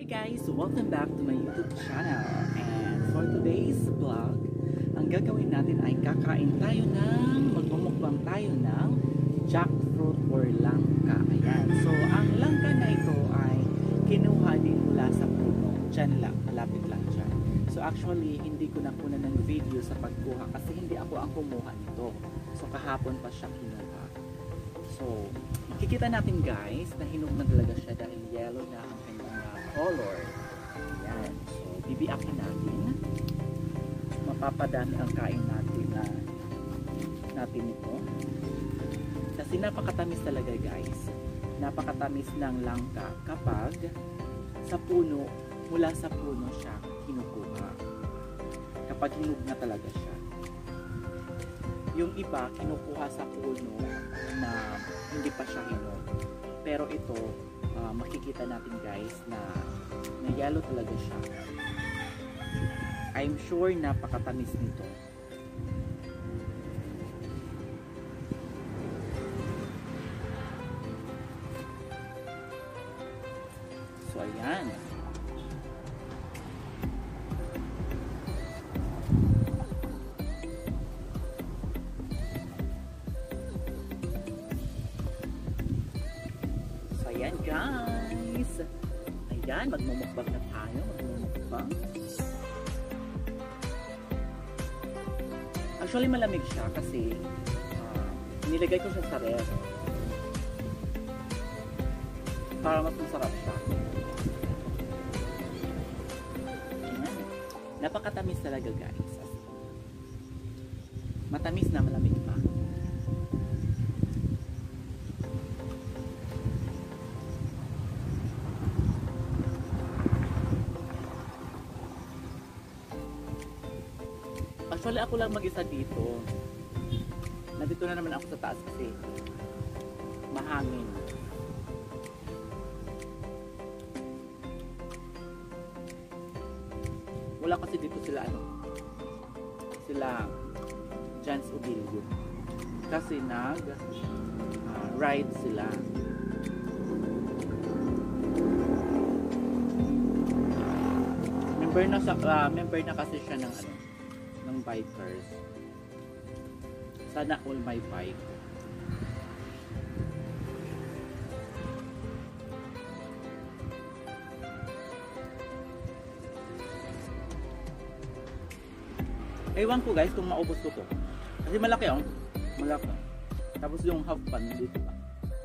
Hi guys! Welcome back to my YouTube channel. And for today's vlog, ang gagawin natin ay magmumukbang tayo ng jackfruit or langka. Ayan. So, ang langka na ito ay kinuha din mula sa puno. Diyan lang, malapit lang dyan. So actually, hindi ko nakuna ng video sa pagkuha kasi hindi ako ang kumuha nito. So kahapon pa siya kinuha. So, makikita natin guys na hinog na talaga siya dahil yellow na ang kanyang color. Ayan. So, bibiakin natin. Mapapadami ang kain natin ito. Kasi napakatamis talaga guys. Napakatamis ng langka kapag sa puno, mula sa puno siya kinukuha. Kapag hinog na talaga siya. Yung iba, kinukuha sa puno na hindi pa siya hinog. Pero ito, makikita natin guys na yellow talaga siya. I'm sure napakatamis nito. So ayan. Ayan guys. Ayan, magmumukbang na tayo. Magmumukbang. Actually malamig siya kasi nilagay ko siya sa ref para mas masarap siya. Ayan. Napakatamis talaga guys. Matamis na malamig pa. Actually, ako lang mag-isa dito. Nandito na naman ako sa taas kasi mahangin. Wala kasi dito sila Jans Obilio. Kasi ride sila. Member na kasi siya ng bikers. Sana all my bike. Ewan ko guys kung maubos ko to. Kasi malaki malaki. Tapos yung half pan dito pa.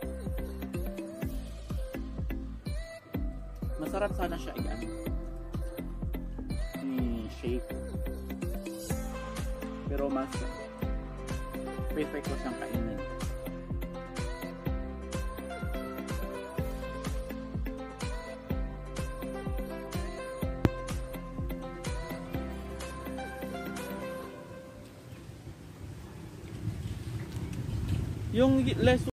Masarap sana siya shake. Pero mas prefer ko siyang kainin. Yung less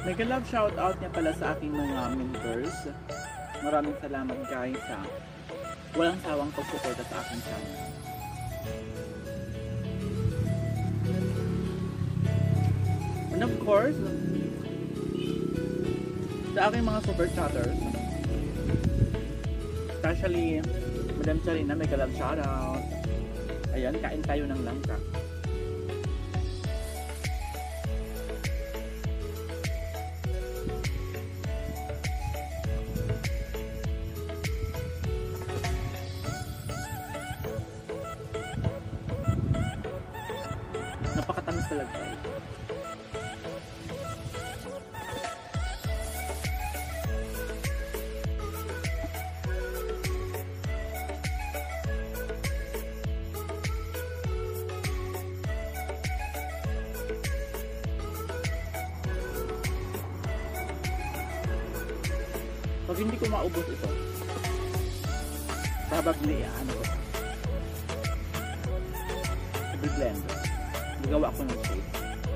Mega love shoutout niya pala sa aking mga members. Maraming salamat guys sa walang sawang pagsuporta sa aking channel. And of course, sa aking mga super chatters, especially Madam Charina, mega love shoutout. Ayan, kain tayo ng langka. Napakatamis talaga. Pag hindi ko maubos ito, probably ano ko, i-blend. Nagawa ko ng shade.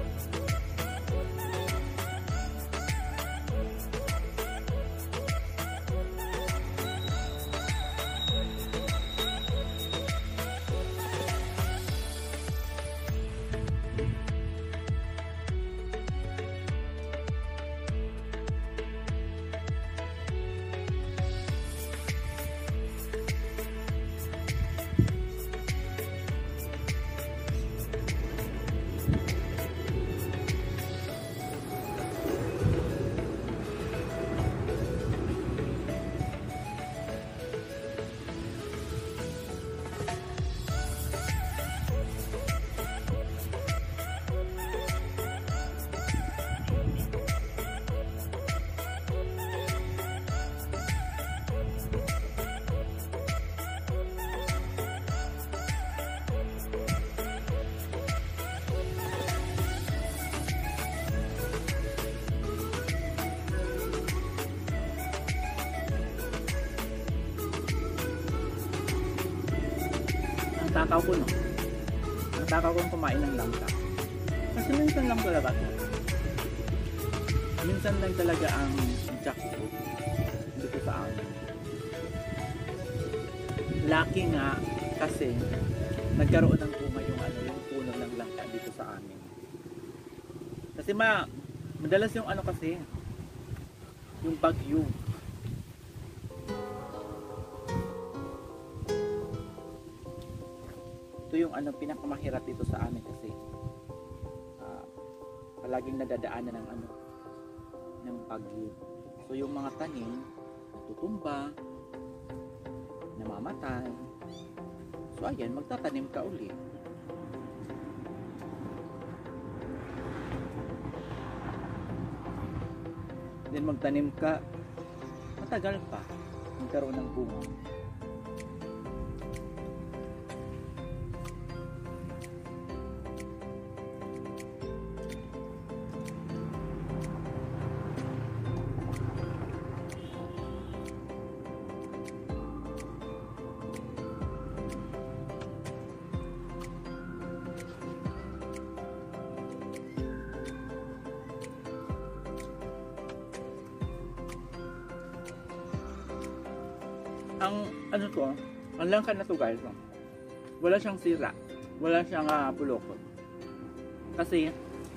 Natakaw ko, no? Natakaw ko kumain ng langka. Kasi minsan lang talaga ito. Minsan lang talaga ang jackfruit dito sa amin. Lucky nga kasi nagkaroon ng bunga yung puno ng langka dito sa amin. Kasi madalas yung kasi yung bagyo. Ito yung pinakamahirap dito sa amin kasi palaging nadadaanan ng bagyo. So yung mga tanim natutumba, namamatay. So ayan, magtatanim ka ulit. Then magtanim ka, matagal pa magkaroon ng bunga. Ang langka na to guys, wala siyang sira, wala siyang pulokot. Kasi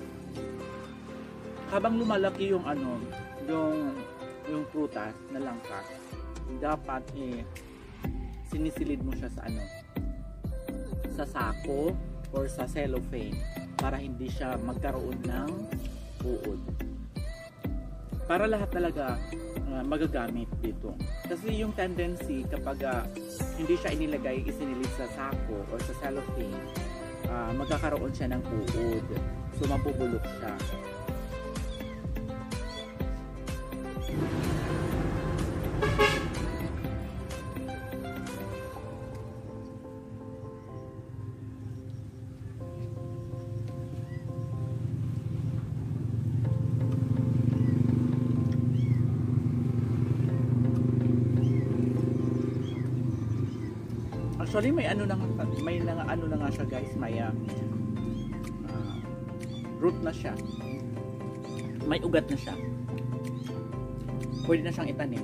habang lumalaki yung yung prutas na langka, dapat sinisilid mo siya sa sako or sa cellophane para hindi siya magkaroon ng uod. Para lahat talaga magagamit dito. Kasi yung tendency kapag hindi siya isinilid sa sako or sa cellophane, magkakaroon siya ng uod. So mabubulok siya. Actually may na nga siya guys, may root na siya. may ugat na siya. Pwede na siyang itanim.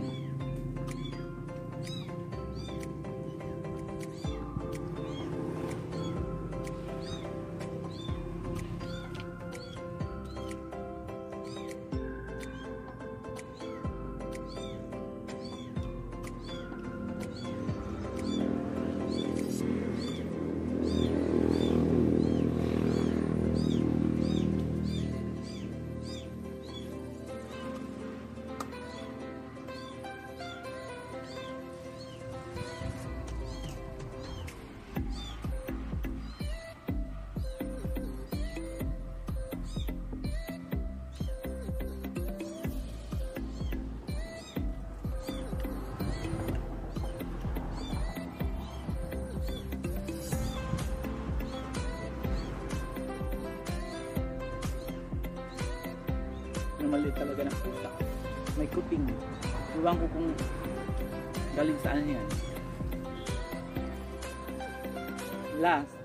Maliit talaga ng pusa. May kuting. Iwan ko kung galing saan yan. Last,